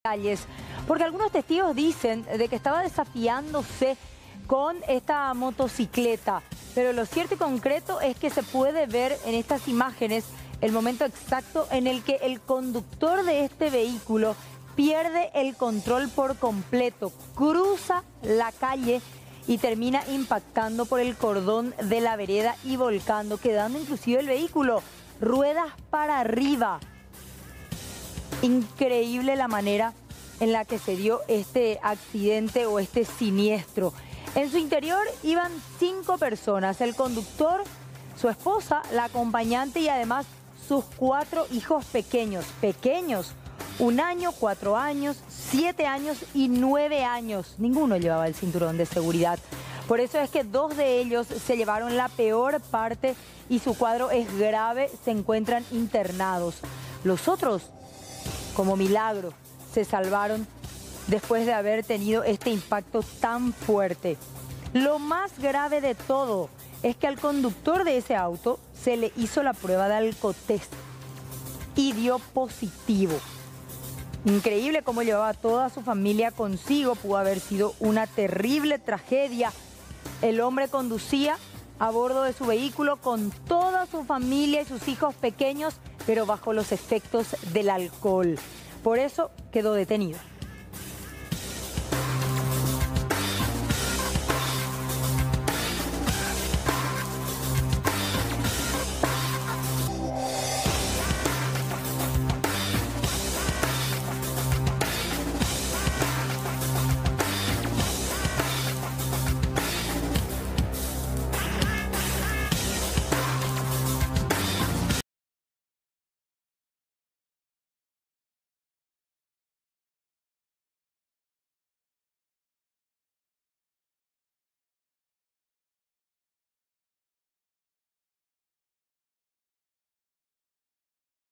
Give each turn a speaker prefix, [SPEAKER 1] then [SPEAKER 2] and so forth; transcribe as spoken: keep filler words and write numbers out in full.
[SPEAKER 1] calles, porque algunos testigos dicen de que estaba desafiándose con esta motocicleta, pero lo cierto y concreto es que se puede ver en estas imágenes el momento exacto en el que el conductor de este vehículo pierde el control por completo, cruza la calle y termina impactando por el cordón de la vereda y volcando, quedando inclusive el vehículo ruedas para arriba. Increíble la manera en la que se dio este accidente o este siniestro. En su interior iban cinco personas, el conductor, su esposa, la acompañante y además sus cuatro hijos pequeños, pequeños, un año, cuatro años, siete años y nueve años. Ninguno llevaba el cinturón de seguridad. Por eso es que dos de ellos se llevaron la peor parte y su cuadro es grave, se encuentran internados. Los otros, como milagro, se salvaron después de haber tenido este impacto tan fuerte. Lo más grave de todo es que al conductor de ese auto se le hizo la prueba de alcotest y dio positivo. Increíble cómo llevaba a toda su familia consigo, pudo haber sido una terrible tragedia. El hombre conducía a bordo de su vehículo con toda su familia y sus hijos pequeños, pero bajo los efectos del alcohol. Por eso quedó detenido.